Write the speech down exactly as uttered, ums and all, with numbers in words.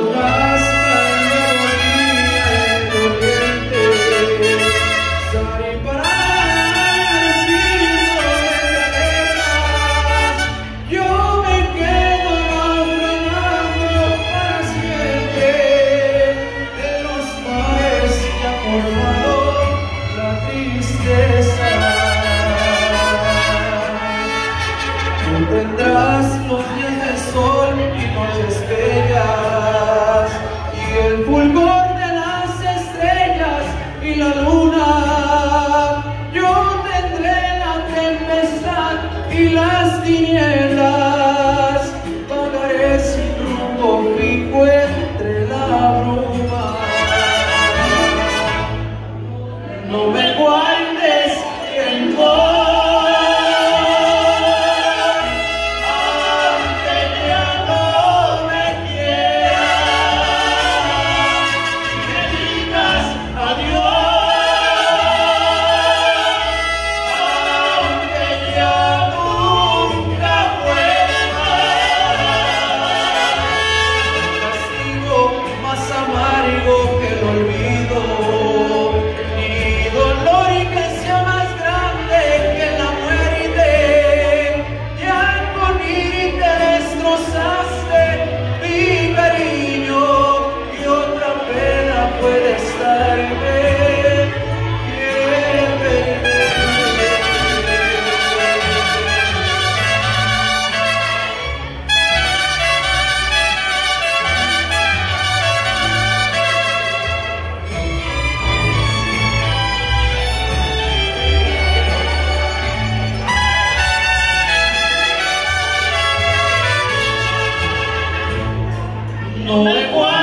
Tendrás los días del sol y noches bellas, y el fulgor de las estrellas y la luna. Yo tendré la tempestad y las tinieblas, vagaré sin rumbo fijo entre la bruma. No me guardes tiempo. No me